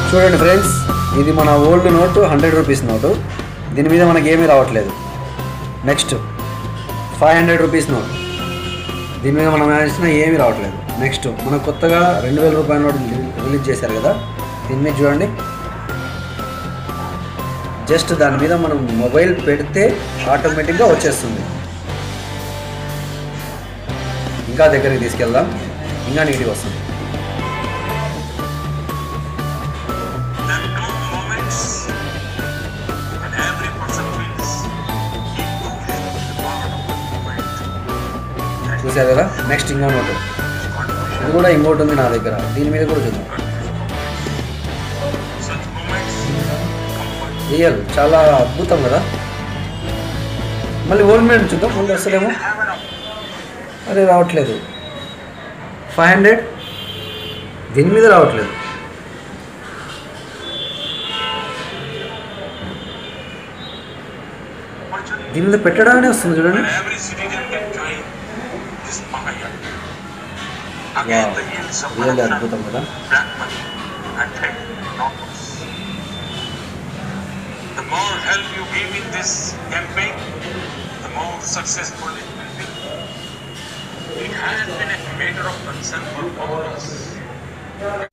చూడండి ఫ్రెండ్స్, ఇది మన ఓల్డ్ నోటు, 100 రూపీస్ నోటు. దీని మీద మనకి ఏమీ రావట్లేదు. నెక్స్ట్ 500 రూపీస్ నోట్, దీని మీద మనం వేసిన ఏమీ రావట్లేదు. నెక్స్ట్ మన కొత్తగా 2000 రూపాయల నోటు రిలీజ్ చేశారు కదా, దీని మీద చూడండి. జస్ట్ దాని మీద మనం మొబైల్ పెడితే ఆటోమేటిక్గా వచ్చేస్తుంది. ఇంకా దగ్గరికి తీసుకెళ్దాం, ఇంకా నీట్గా వస్తుంది. చూసారు కదా. నెక్స్ట్ ఇంకో నోటు, ఇది కూడా ఇంకోటి ఉంది నా దగ్గర, దీని మీద కూడా చూద్దాం. రియల్, చాలా అద్భుతం కదా. మళ్ళీ ఓల్డ్ మీద చూద్దాం. ఓల్డ్ వస్తలేమో, అదే రావట్లేదు. 500 దీని మీద రావట్లేదు. దీని మీద పెట్టడానే వస్తుంది చూడండి. రియల్ అద్భుతం కదా. The more help you give in this campaign, the more successful it will be. It has been a matter of concern for all of us.